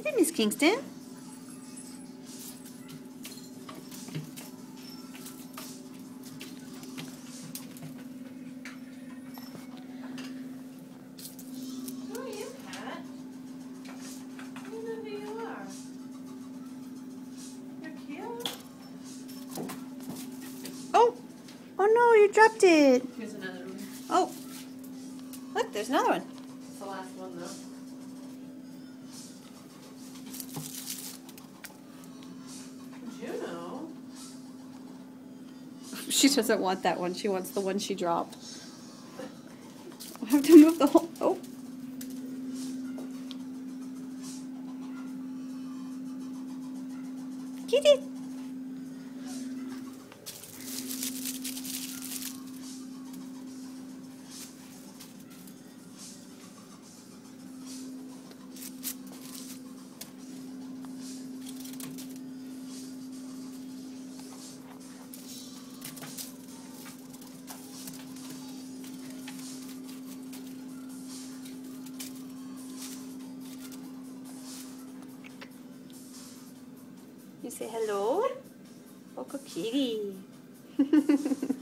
Is it Miss Kingston? Who are you, Cat? I don't know who you are. You're cute. Oh! Oh no, you dropped it. Here's another one. Oh. Look, there's another one. It's the last one, though. Juno? She doesn't want that one. She wants the one she dropped. I have to move the whole... Oh. Get it. You say hello? Oh, kitty.